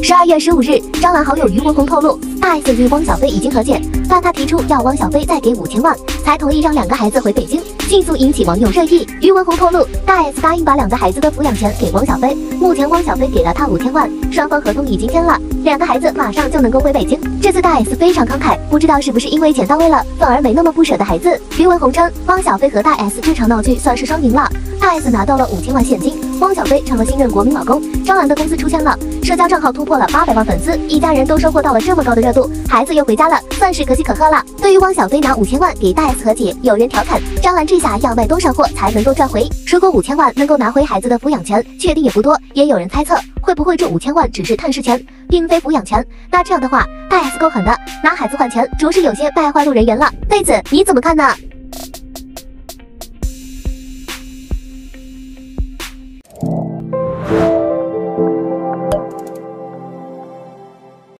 12月15日，张兰好友于文红透露，大 S 与汪小菲已经和解，但他提出要汪小菲再给5000万，才同意让2个孩子回北京，迅速引起网友热议。于文红透露，大 S 答应把2个孩子的抚养权给汪小菲，目前汪小菲给了他5000万，双方合同已经签了，2个孩子马上就能够回北京。这次大 S 非常慷慨，不知道是不是因为钱到位了，反而没那么不舍的孩子。于文红称，汪小菲和大 S 这场闹剧算是双赢了，大 S 拿到了5000万现金，汪小菲成了新任国民老公，张兰的公司出圈了，社交账号突破了800万粉丝，一家人都收获到了这么高的热度，孩子又回家了，算是可喜可贺了。对于汪小菲拿5000万给大 S 和解，有人调侃张兰这下要卖多少货才能够赚回？如果5000万能够拿回孩子的抚养权，确定也不多。也有人猜测，会不会这5000万只是探视权，并非抚养权？那这样的话，大 S 够狠的，拿孩子换钱，着实有些败坏路人缘了。对此你怎么看呢？